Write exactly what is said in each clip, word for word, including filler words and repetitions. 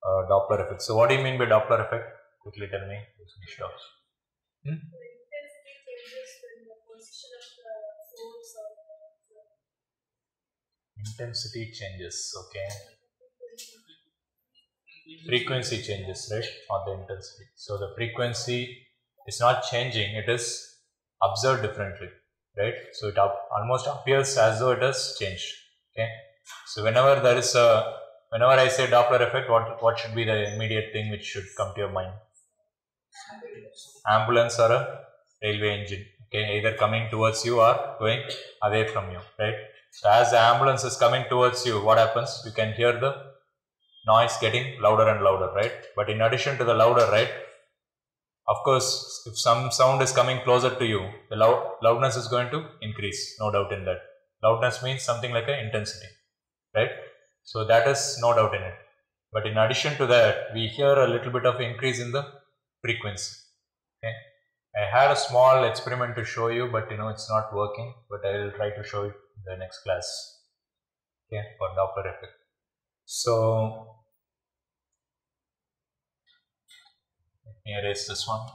uh, Doppler effect. So what do you mean by Doppler effect? Quickly tell me. Hmm? Intensity changes, okay. Frequency changes, right? Or the intensity. So the frequency is not changing, it is observed differently, right? So it up, almost appears as though it has changed, okay. So whenever there is a, whenever I say Doppler effect, what, what should be the immediate thing which should come to your mind? Ambulance or a railway engine, okay, either coming towards you or going away from you, right? So as the ambulance is coming towards you, what happens? You can hear the noise getting louder and louder, right? But in addition to the louder, right, of course, if some sound is coming closer to you, the loud, loudness is going to increase, no doubt in that. Loudness means something like an intensity, right? So that is no doubt in it. But in addition to that, we hear a little bit of increase in the frequency, okay? I had a small experiment to show you, but you know, it's not working, but I will try to show it in the next class, okay, for Doppler effect. So, let me erase this one.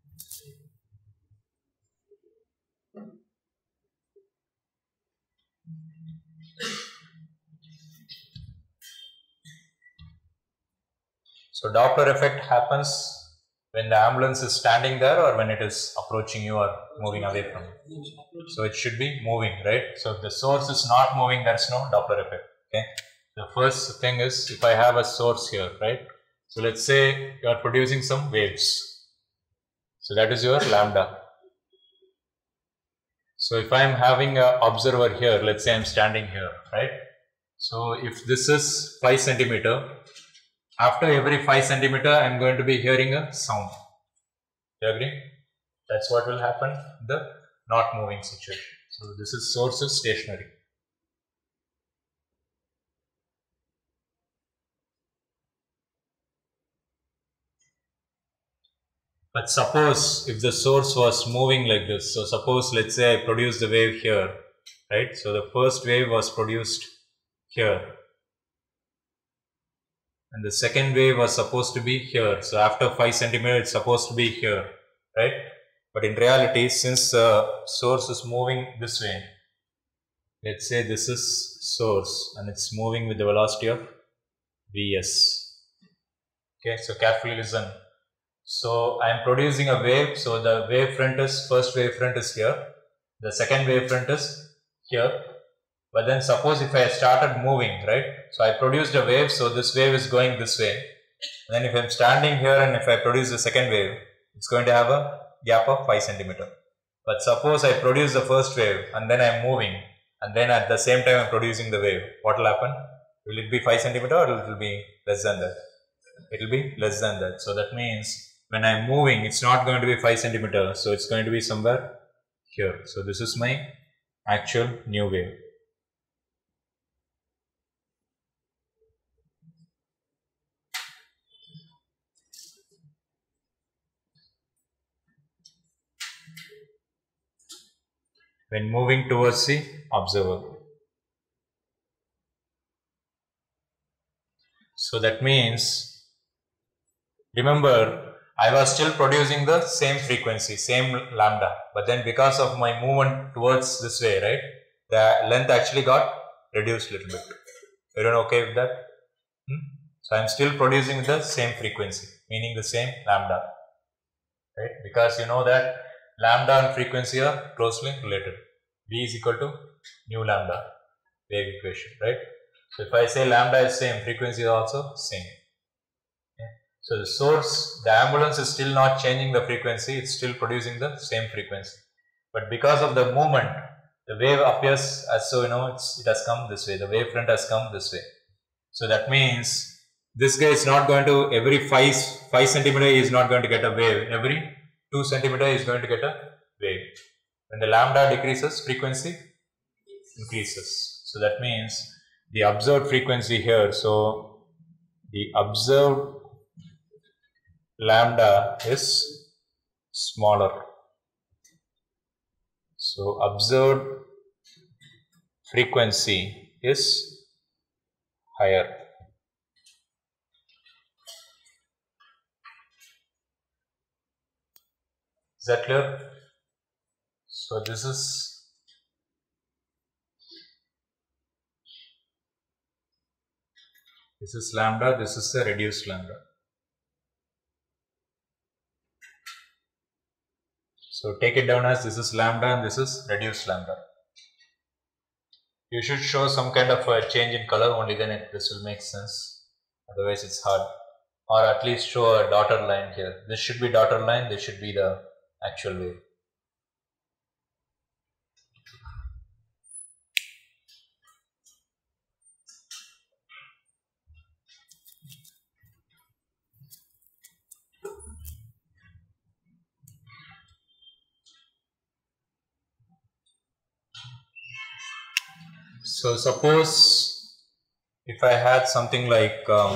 So Doppler effect happens when the ambulance is standing there or when it is approaching you or moving away from you. So it should be moving, right? So if the source is not moving, there is no Doppler effect, okay? The first thing is, if I have a source here, right? So let's say you are producing some waves. So that is your lambda. So if I am having an observer here, let's say I am standing here, right? So if this is five centimeter, after every five centimeter, I am going to be hearing a sound. Do you agree? That's what will happen in the not moving situation. So this is source is stationary. But suppose if the source was moving like this, so suppose let's say I produce the wave here, right? So the first wave was produced here and the second wave was supposed to be here. So after five centimeters it's supposed to be here, right? But in reality, since the source is moving this way, let's say this is source and it's moving with the velocity of Vs. Okay, so carefully listen. So I am producing a wave, so the wave front is, first wave front is here, the second wave front is here, but then suppose if I started moving, right, so I produced a wave, so this wave is going this way, and then if I am standing here and if I produce the second wave, it's going to have a gap of five centimeter. But suppose I produce the first wave and then I am moving and then at the same time I am producing the wave, what will happen? Will it be five centimeter or it will be less than that? It will be less than that. So that means when I am moving, it's not going to be five centimeter, so it's going to be somewhere here. So this is my actual new wave. When moving towards the observer. So that means, remember, I was still producing the same frequency, same lambda, but then because of my movement towards this way, right, the length actually got reduced a little bit. Everyone okay with that? Hmm? So I am still producing the same frequency, meaning the same lambda, right? Because you know that lambda and frequency are closely related. V is equal to nu lambda, wave equation, right? So if I say lambda is same, frequency is also same. So the source, the ambulance is still not changing the frequency, it's still producing the same frequency. But because of the movement, the wave appears as so, you know, it's, it has come this way, the wave front has come this way. So that means this guy is not going to, every five, five centimeter he is not going to get a wave, every two centimeter he is going to get a wave. When the lambda decreases, frequency increases. So that means the observed frequency here, so the observed lambda is smaller. So observed frequency is higher. Is that clear? So this is this is lambda, this is the reduced lambda. So take it down as this is lambda and this is reduced lambda. You should show some kind of a change in color, only then it, this will make sense. Otherwise it's hard. Or at least show a dotted line here. This should be dotted line, this should be the actual wave. So suppose if I had something like um,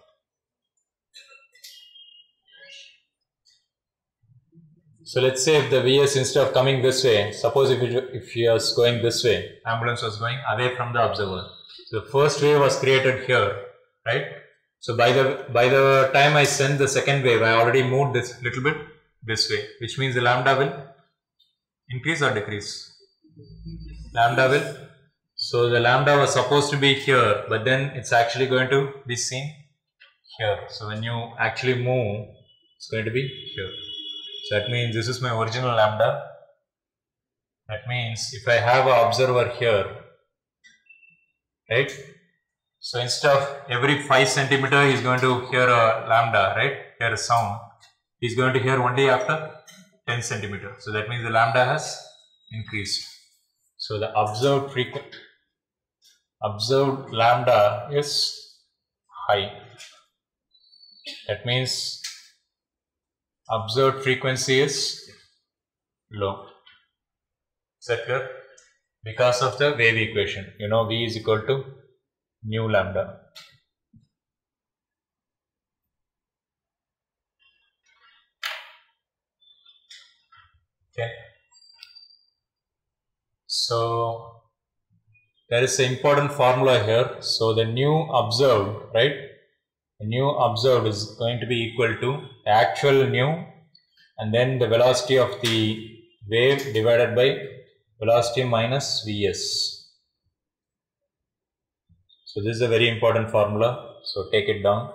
so let's say if the V S instead of coming this way, suppose if it, if he was going this way, ambulance was going away from the observer. So the first wave was created here, right? So by the by the time I send the second wave, I already moved this little bit this way, which means the lambda will increase or decrease. Lambda will. So the lambda was supposed to be here, but then it's actually going to be seen here. So when you actually move, it's going to be here. So that means this is my original lambda. That means if I have an observer here, right? So instead of every five centimeter, he's going to hear a lambda, right? Hear a sound. He's going to hear only after ten centimeter. So that means the lambda has increased. So the observed frequency, observed lambda is high. That means observed frequency is low. Is that clear? Because of the wave equation, you know, V is equal to nu lambda. Okay. So there is an important formula here. So the nu observed, right? The nu observed is going to be equal to the actual nu and then the velocity of the wave divided by velocity minus Vs. So this is a very important formula. So take it down.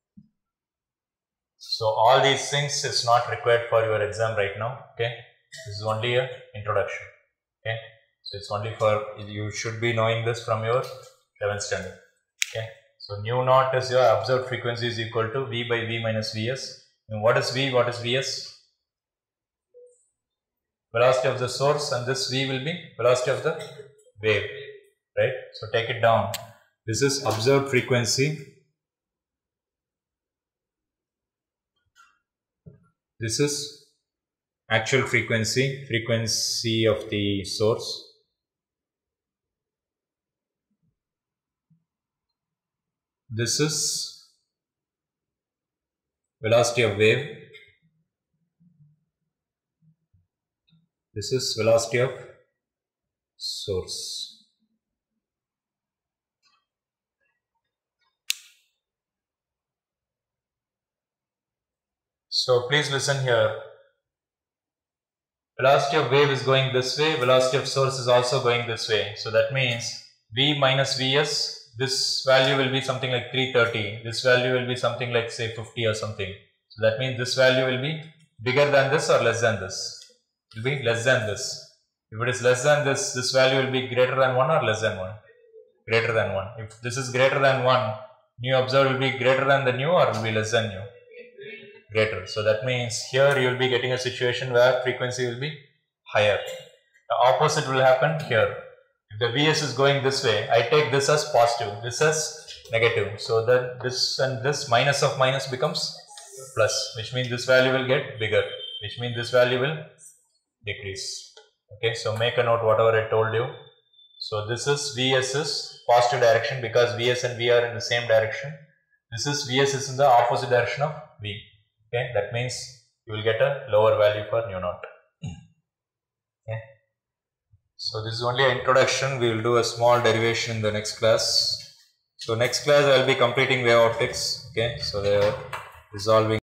So all these things is not required for your exam right now. Okay. This is only a introduction. Okay. So it's only for, you should be knowing this from your seventh standard. Okay. So nu naught is your observed frequency is equal to V by V minus Vs. And what is V? What is Vs? Velocity of the source, and this V will be velocity of the wave. Right. So take it down. This is observed frequency. This is actual frequency, frequency of the source. This is velocity of wave. This is velocity of source. So please listen here. Velocity of wave is going this way, velocity of source is also going this way. So that means V minus Vs, this value will be something like three thirty, this value will be something like say fifty or something. So that means this value will be bigger than this or less than this. It will be less than this. If it is less than this, this value will be greater than one or less than one? Greater than one. If this is greater than one, nu observed will be greater than the nu or will be less than nu? Greater. So that means here you will be getting a situation where frequency will be higher. The opposite will happen here. If the Vs is going this way, I take this as positive, this as negative. So then this and this minus of minus becomes plus, which means this value will get bigger, which means this value will decrease. Okay, so make a note whatever I told you. So this is Vs is positive direction because Vs and V are in the same direction. This is Vs is in the opposite direction of V. Okay, that means you will get a lower value for nu naught. Okay. So this is only an introduction. We will do a small derivation in the next class. So next class I will be completing wave optics. Okay, so they are resolving